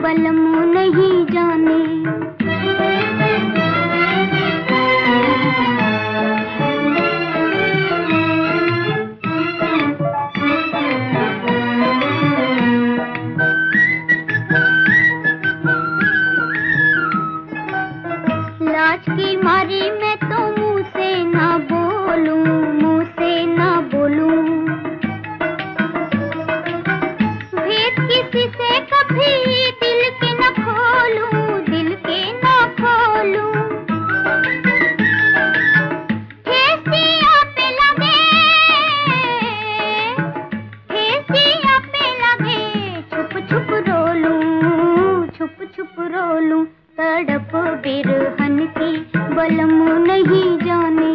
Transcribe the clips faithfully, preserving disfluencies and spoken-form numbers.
बलम नहीं जाने। लाज की मारी मैं तो मुंह से ना बोलूं, मुंह से ना बोलूं, भेद किसी से कभी दिल के न खोलूं, दिल के न खोलूं। ठेसिया पे लगे, ठेसिया पे लगे, छुप छुप रोलूं, छुप छुप रोलूं। तड़प बिरहन की बलम नहीं जाने,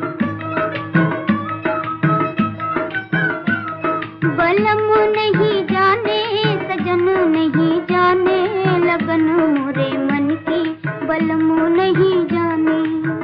बलम नहीं जाने, सजन नहीं जाने, लगन मोरे मन की बलम नहीं जाने।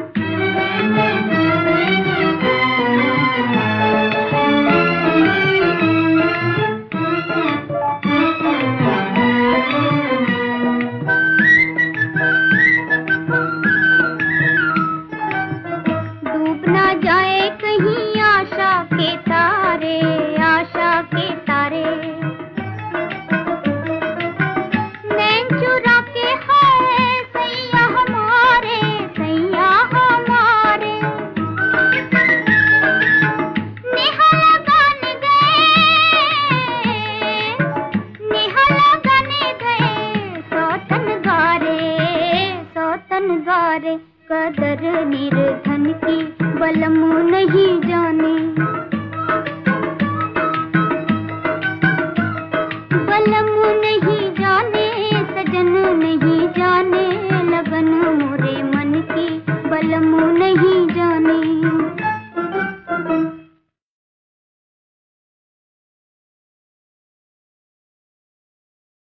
डूब ना जाए कहीं आशा के तारे, आशा के तारे, नैन चुरा के है सैया हमारे, सैया हमारे। नेहा लगाने गए, नेहा लगाने गए, सौतन गारे, सौतन गारे। कदर निर्धन की बलम नहीं जाने।